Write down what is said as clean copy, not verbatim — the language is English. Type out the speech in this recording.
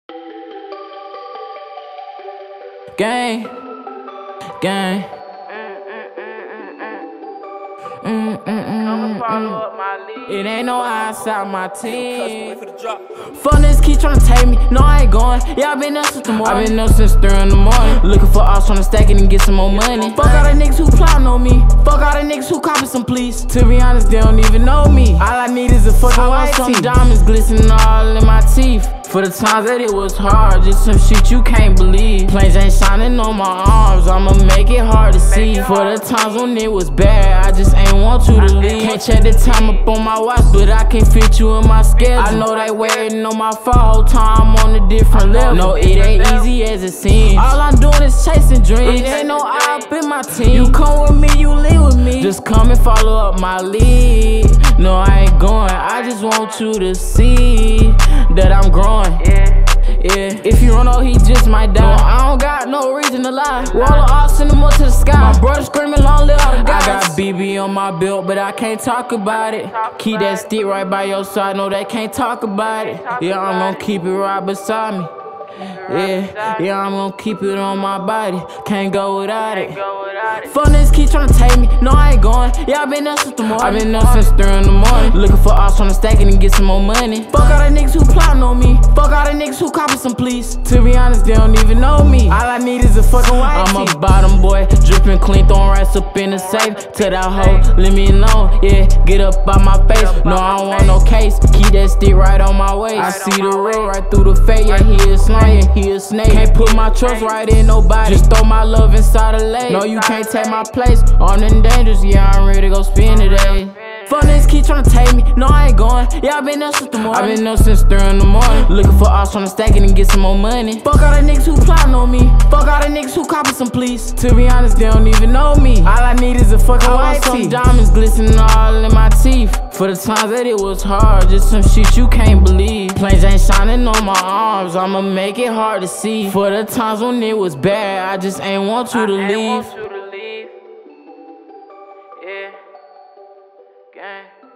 Gang, gang. It ain't no outside my team. Fuck niggas keep tryna take me. No, I ain't going. Yeah, I been up since the morning. I been up since 3 in the morning. Looking for ops tryna stack it and get some more money. Fuck all the niggas who plotting on me. Fuck all the niggas who copy some please. To be honest, they don't even know me. All I need is a fucking white tee. Some diamonds glistening all in my teeth. For the times that it was hard, just some shit you can't believe. Planes ain't shining on my arms, I'ma make it hard to see. For the times when it was bad, I just ain't want you to leave. Can't check the time up on my watch, but I can fit you in my schedule. I know they waiting on my phone, whole time I'm on a different level. No, it ain't easy as it seems. All I'm doing is chasing dreams. It ain't no op in my team. You come with me, you leave with me. Just come and follow up my lead. No, I ain't going, I just want you to see that I'm growing. Yeah, if you run out, he just might die. No, I don't got no reason to lie. Roll the off, send them up to the sky. My brother screaming, long live all the guys. I got BB on my belt, but I can't talk about it. Keep that stick right by your side, no, they can't talk about it. Yeah, I'm gonna keep it right beside me. Yeah, I'm gonna keep it on my body. Can't go without it. Fuck niggas keep tryna take me. No, I ain't going. Yeah, I been up since the morning. I been up since 3 in the morning. Looking for ops tryna stack it and get some more money. Fuck all the niggas who plotting on me. Fuck all the niggas who copy some please. To be honest, they don't even know me. All I need is a fucking white tee. I'm a bottom boy, dripping clean, throwing racks up in the safe. Tell that hoe, leave me alone. Yeah, get up by my face. No, I don't want no case. Keep that stick right on my waist. I see the real right through the fake. Yeah, he is slime, yeah, he is snake. Can't put my trust right in nobody. Just throw my love inside a lake. No, you can't take my place. Armed and dangerous, yeah, I'm ready to go spend today. Fuck niggas keep tryna take me. No, I ain't going. Yeah, I been up since the morning. I been up since 3 in the morning. Looking for ops tryna stack it and get some more money. Fuck all the niggas who plotting on me. Fuck all the niggas who copy some please. To be honest, they don't even know me. All I need is a fucking white tee. Some diamonds glistening all in my teeth. For the times that it was hard, just some shit you can't believe. Planes ain't shining on my arms, I'ma make it hard to see. For the times when it was bad, I just ain't want you to leave. Yeah, gang.